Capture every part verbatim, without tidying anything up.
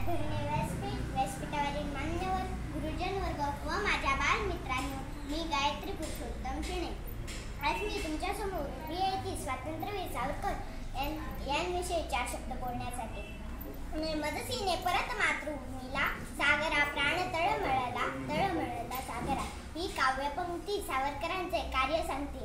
धरणे व्यासपीठ व्यासपीठावरील मान्यवर गुरुजन वर्ग व माझ्या बालमित्रांनो, मी गायत्री पुरुषोत्तम शिणे. आज मी तुमच्यासमोर उभी आहे ती स्वातंत्र्यवीर सावरकर यांविषयी चार शब्द बोलण्यासाठी. मदसीने परत मातृभूमीला सागरा प्राण तळमळला तळमळला सागरा ही काव्यपंक्ती सावरकरांचे कार्य सांगते.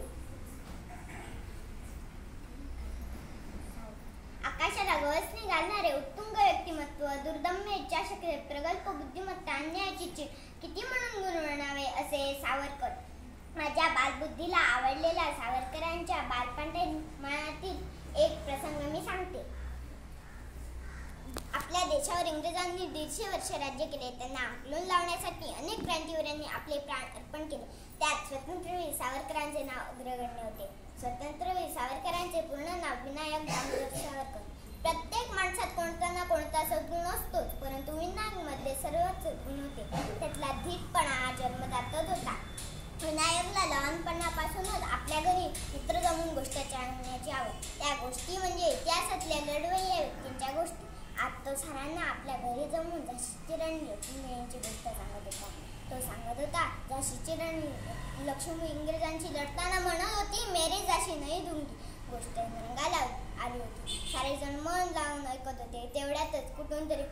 आकाशाला गवसणी घालणारे उत्तुंग व्यक्तिमत्व, दुर्दम्य इच्छाशक्ती, प्रगल्भ बुद्धिमत्ता, अन्यायाची चीड किती म्हणून गुणवणावे असे सावरकर. माझ्या बालबुद्धीला आवडलेला सावरकरांच्या बालपणातील एक प्रसंग मी सांगते. आपल्या देशावर इंग्रजांनी दीडशे वर्ष राज्य केले. त्यांना हाकलून लावण्यासाठी अनेक क्रांतिवीरांनी आपले प्राण अर्पण केले. त्यात स्वतंत्रवीर सावरकरांचे नाव अग्रगण्य होते. स्वतंत्रवीर सावरकरांचे पूर्ण नाव विनायक दामोदर सावरकर. प्रत्येक माणसात कोणता ना कोणता सद्गुण असतोच, परंतु विनायक मध्ये सर्वच सद्गुण होते. त्यातला धीटपणा जन्मदातच होता. विनायकला लहानपणापासूनच आपल्या घरी मित्र जमून गोष्टी सांगण्याची आवड. त्या गोष्टी म्हणजे इतिहासातल्या लढवय्या व्यक्तींच्या गोष्टी. आज तो सरांना आपल्या घरी जमून झाशीची राणी लक्ष्मीबाईंची गोष्ट सांगत होता. तो सांगत होता, झाशीची राणी लक्ष्मी इंग्रजांशी लढताना म्हणत होती, मेरे झाशी नाही दूंगी. गोष्ट रंगाला आली होती. सारेजण मन लावून ऐकत होते. तेवढ्यातच कुठून तरी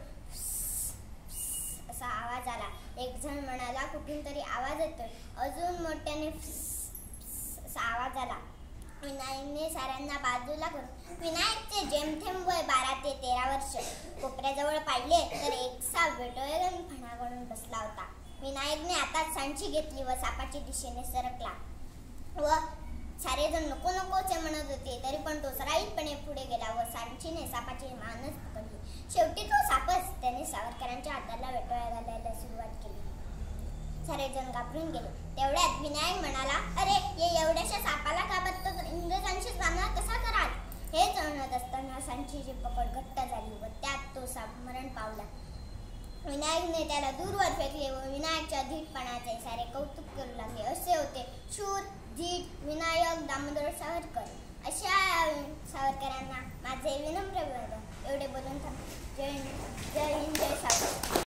असा आवाज आला. एक जण म्हणाला, कुठून तरी आवाज येतोय. अजून मोठ्याने असा आवाज आला. विनायकने साऱ्यांना बाजूला करून, विनायकचे जेमथेम वय बारा ते तेरा वर्ष, कोपऱ्याजवळ पाहिले तर एकसा वेटोळेगण फणा करून बसला होता. विनायकने आता सांची घेतली व सापाची दिशेने सरकला व सारेजण नको नकोचे म्हणत होते, तरी पण तो सराईतपणे पुढे गेला व सांचीने सापाची मानच पकडली. शेवटी तो सापच त्याने सावरकरांच्या हाताला वेटोळ्या घालायला सुरुवात केली. सारेजण घाबरून गेले. तेवढ्यात विनायक म्हणाला, अरे ये एवढ्याशा सापाला का बघतो, इंग्रजांशी सामना कसा कराल? हे म्हणत असताना सांचीची पकड घट्ट झाली व त्यात तो साप मरण पावला. विनायकने त्याला दूरवर फेकले व विनायकच्या धीटपणाचे सारे कौतुक करू लागले. असे होते शूर धीट विनायक दामोदर सावरकर. अशा सावरकरांना माझे विनम्र वंदन. एवढे बोलून थांबते. जय जय हिंद, जय सावरकर.